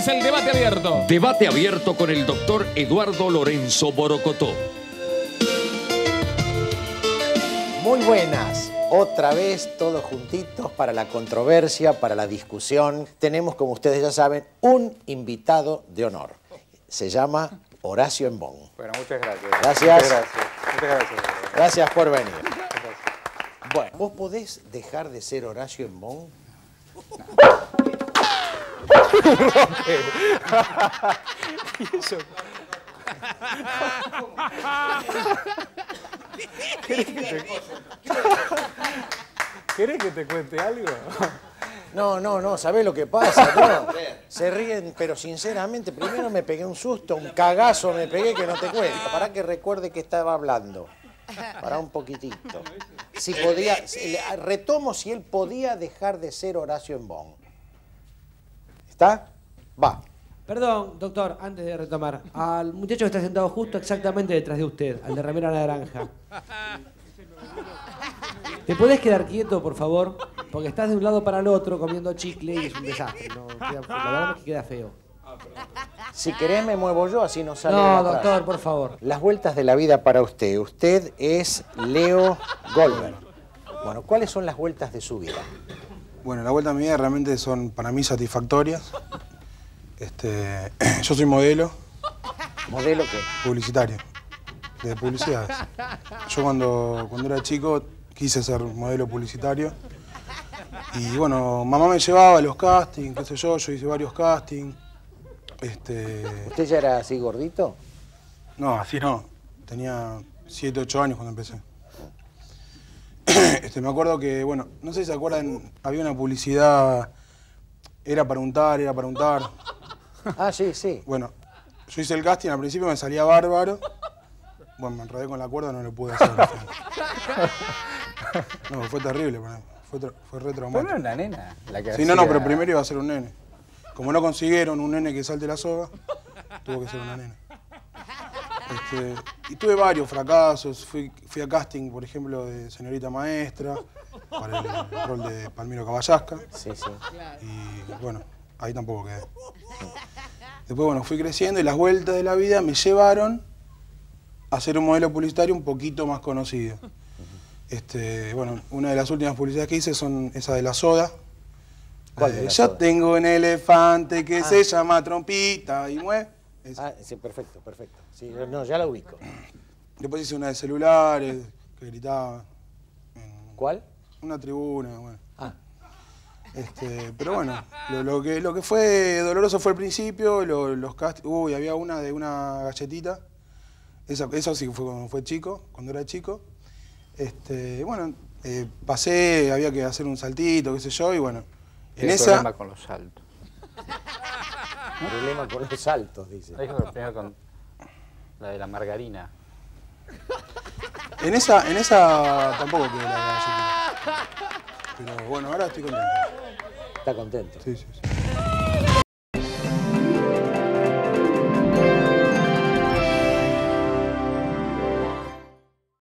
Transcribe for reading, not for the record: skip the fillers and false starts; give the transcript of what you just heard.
Comienza el debate abierto. Debate abierto con el doctor Eduardo Lorenzo Borocotó. Muy buenas. Otra vez todos juntitos para la controversia, para la discusión. Tenemos, como ustedes ya saben, un invitado de honor. Se llama Horacio Embón. Bueno, muchas gracias. Gracias. Muchas gracias. Muchas gracias. Gracias por venir. Bueno, ¿vos podés dejar de ser Horacio Embón? ¿Y eso? ¿Querés que te cuente algo? No, ¿sabés lo que pasa? No, se ríen, pero sinceramente, primero me pegué un susto, un cagazo me pegué que no te cuento. Para que recuerde que estaba hablando. Para un poquitito. Si podía, retomo si él podía dejar de ser Horacio Embón. ¿Está? Va. Perdón, doctor, antes de retomar. Al muchacho que está sentado justo exactamente detrás de usted, al de remera naranja. ¿Te podés quedar quieto, por favor? Porque estás de un lado para el otro comiendo chicle y es un desastre. No, la verdad es que queda feo. Si querés me muevo yo, así no sale. No, doctor, por favor. Las vueltas de la vida para usted. Usted es Leo Goldberg. Bueno, ¿cuáles son las vueltas de su vida? Bueno, las vueltas de mi vida realmente son para mí satisfactorias. Yo soy modelo. ¿Modelo qué? Publicitario. De publicidades. Yo cuando era chico quise ser modelo publicitario. Y bueno, mamá me llevaba a los castings, qué sé yo hice varios castings. ¿Usted ya era así gordito? No, así no. Tenía 7, 8 años cuando empecé. Me acuerdo que, bueno, no sé si se acuerdan, había una publicidad, era para untar. Ah, sí, sí. Bueno, yo hice el casting, al principio me salía bárbaro. Bueno, me enredé con la cuerda, no lo pude hacer. No, fue terrible para mí. Fue re traumático. ¿Pero no era una nena la que Sí, hacía... no, pero primero iba a ser un nene. Como no consiguieron un nene que salte la soga, tuvo que ser una nena. Y tuve varios fracasos. Fui a casting, por ejemplo, de Señorita Maestra, para el rol de Palmiro Caballasca. Sí. Y bueno, ahí tampoco quedé. Después, bueno, fui creciendo y las vueltas de la vida me llevaron a ser un modelo publicitario un poquito más conocido. Bueno, una de las últimas publicidades que hice son esa de la soda. ¿Cuál de la Yo soda? tengo un elefante que se llama Trompita y mueve. Ah, sí, perfecto. Sí, no, ya la ubico. Después hice una de celulares que gritaba. ¿Cuál? Una tribuna, bueno. Ah. Pero bueno, lo que fue doloroso fue el principio, los castings. Uy, había una de una galletita. Eso sí fue cuando era chico. Bueno, pasé, había que hacer un saltito, qué sé yo, y bueno. Tiene problema con los saltos. Problema con los saltos, dice. Dijo que primero con la de la margarina. En esa tampoco quedé la galletita. Pero bueno, ahora estoy contento. ¿Está contento? Sí.